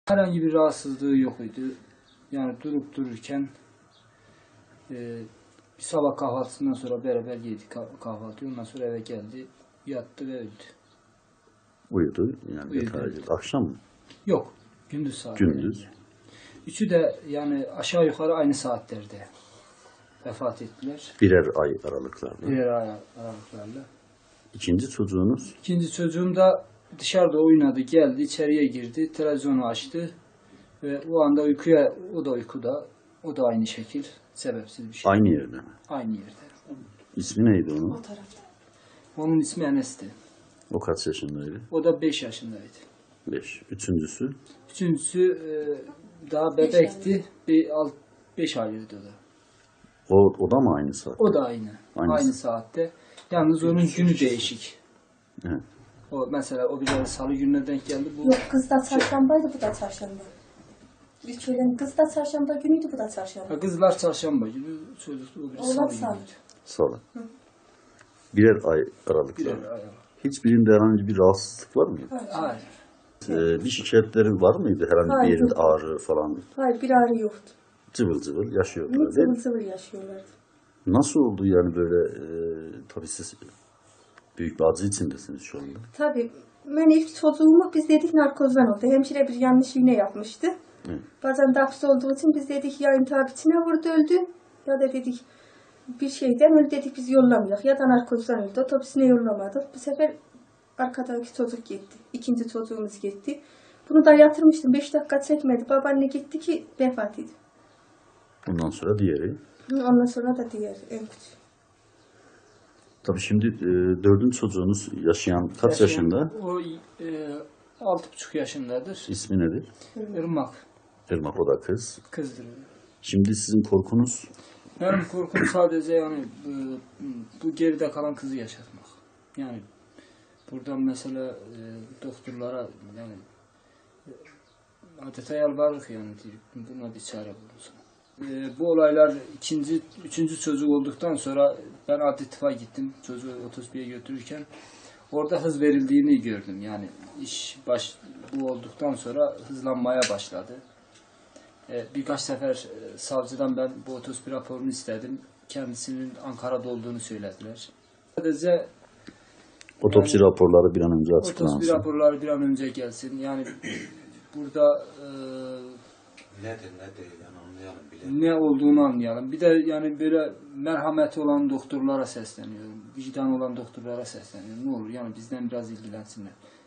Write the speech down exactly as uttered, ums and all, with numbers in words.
Herhangi bir rahatsızlığı yok idi. Yani durup dururken e, bir sabah kahvaltısından sonra beraber yedik kahvaltıyı. Ondan sonra eve geldi, yattı ve öldü. Uyudu yani Uyudu. yatağa girdi. Akşam mı? Yok, gündüz saatleri. Gündüz. Üçü de yani aşağı yukarı aynı saatlerde vefat ettiler. Birer ay aralıklarla. Birer ay aralıklarla. İkinci çocuğunuz? İkinci çocuğum da dışarıda oynadı, geldi, içeriye girdi, televizyonu açtı ve o anda uykuya, o da uykuda, o da aynı şekil, sebepsiz bir şey. Aynı yerde mi? Aynı yerde. İsmi neydi onun? O tarafta. Onun ismi Enes'ti. O kaç yaşındaydı? O da beş yaşındaydı. Beş. Üçüncüsü? Üçüncüsü e, daha bebekti, bir alt, beş aylıktı o da. O, o da mı aynı saat? O da aynı, Aynı, aynı saatte. Yalnız onun günü değişik. Evet. O mesela o bir salı gününe denk geldi. Bu Yok, kız da çarşambaydı, bu da çarşamba. Bir şöyle kız da çarşamba günüydü, bu da çarşamba. Ha, kızlar çarşamba günü, çocuk o bir Oğlan salı salı. günüydü. Salı. Birer ay aralıklar. Birer ay. Hiçbirinde herhangi bir rahatsızlık var mıydı? Hayır. Hayır. Ee, bir şikayetleri var mıydı? Herhangi Hayır, bir yerinde yok. ağrı falan? Hayır, bir ağrı yoktu. Cıvıl cıvıl yaşıyordular Ne değil mi? zıvıl zıvıl yaşıyorlardı. Nasıl oldu yani böyle e, tabii siz büyük bir acı içindesiniz şu anda. Tabii, ben ilk çocuğumu biz dedik narkozdan oldu. Hemşire bir yanlış iğne yapmıştı. Evet. Bazen de hapis olduğu için biz dedik ya intihap içine vurdu öldü. Ya da dedik bir şeyden öldü, dedik biz yollamayalım. Ya da narkozdan öldü. Otobüsüne yollamadık. Bu sefer arkadaki çocuk gitti. İkinci çocuğumuz gitti. Bunu da yatırmıştım. Beş dakika çekmedi. Babaanne gitti ki vefat etti. Bundan sonra diğeri. Ondan sonra da diğer en küçük. Tabii şimdi e, dördüncü çocuğunuz yaşayan kaç Yaşayan- yaşında? O e, altı buçuk yaşındadır. İsmi nedir? Irmak Irmak, o da kız. kızdır. Şimdi sizin korkunuz Benim korkum sadece yani bu, bu geride kalan kızı yaşatmak. Yani buradan mesela e, doktorlara yani e, adeta yalvarırız yani buna bir çare bulunsun. E, bu olaylar ikinci, üçüncü çocuk olduktan sonra ben Adli Tıp'a gittim. Çocuğu otobüse götürürken orada hız verildiğini gördüm. Yani iş baş bu olduktan sonra hızlanmaya başladı. Ee, birkaç sefer e, savcıdan ben bu otopsi raporunu istedim. Kendisinin Ankara'da olduğunu söylediler. Sadece otopsi yani, raporları bir an önce otopsi açıklansın. raporları bir an önce gelsin. Yani burada e, nedir ne değil yani anlayalım bile. ne olduğunu anlayalım. Bir de yani böyle merhameti olan doktorlara sesleniyorum. Vicdan olan doktorlara sesleniyorum. Ne olur yani bizden biraz ilgilensinler.